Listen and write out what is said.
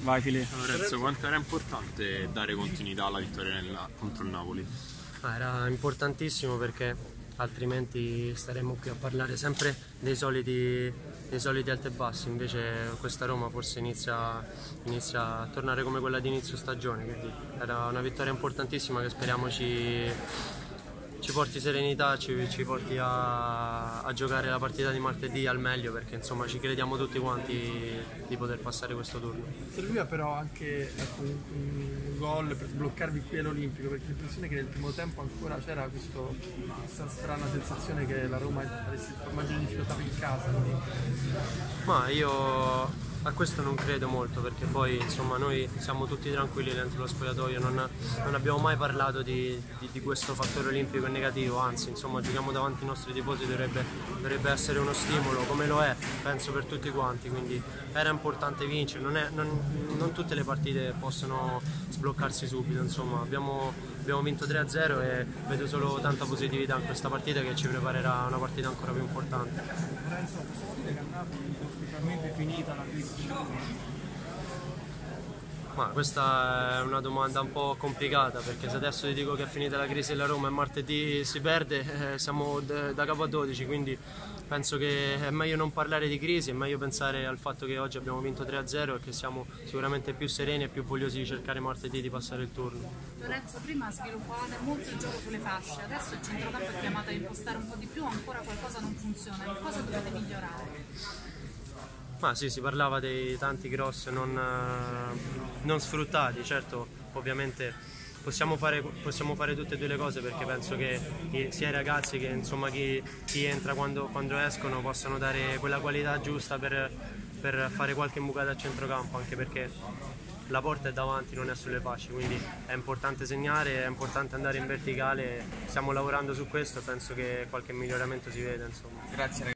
Vai Fili. Lorenzo, quanto era importante dare continuità alla vittoria contro il Napoli? Era importantissimo perché altrimenti staremmo qui a parlare sempre dei soliti alti e bassi. Invece questa Roma forse inizia a tornare come quella di inizio stagione, quindi era una vittoria importantissima che speriamo ci porti serenità, ci porti a giocare la partita di martedì al meglio, perché insomma ci crediamo tutti quanti di poter passare questo turno. Serviva però anche un gol per sbloccarvi qui all'Olimpico, perché l'impressione è che nel primo tempo ancora c'era questa strana sensazione che la Roma avesse maggiori difficoltà in casa. Quindi... Ma io a questo non credo molto, perché poi insomma noi siamo tutti tranquilli dentro lo spogliatoio, non abbiamo mai parlato di questo fattore olimpico negativo, anzi insomma giochiamo davanti ai nostri tifosi, dovrebbe essere uno stimolo, come lo è penso per tutti quanti, quindi era importante vincere, non tutte le partite possono sbloccarsi subito, insomma abbiamo vinto 3-0 e vedo solo tanta positività in questa partita che ci preparerà una partita ancora più importante. Lorenzo, posso dire che a Napoli è ufficialmente finita la crisi di Roma? Ma questa è una domanda un po' complicata, perché se adesso ti dico che è finita la crisi della Roma e martedì si perde, siamo da capo a 12, quindi penso che è meglio non parlare di crisi, è meglio pensare al fatto che oggi abbiamo vinto 3-0 e che siamo sicuramente più sereni e più vogliosi di cercare martedì di passare il turno. Lorenzo, prima sviluppavate molto il gioco sulle fasce, adesso il centrocampo è chiamato a impostare un po' di più, ancora qualcosa non funziona, in cosa dovete migliorare? Ma sì, si parlava dei tanti cross non sfruttati, certo ovviamente possiamo fare tutte e due le cose, perché penso che sia i ragazzi che insomma chi entra quando escono possano dare quella qualità giusta per fare qualche bucata a centrocampo, anche perché la porta è davanti, non è sulle fasce, quindi è importante segnare, è importante andare in verticale, stiamo lavorando su questo e penso che qualche miglioramento si vede, insomma. Grazie ragazzi.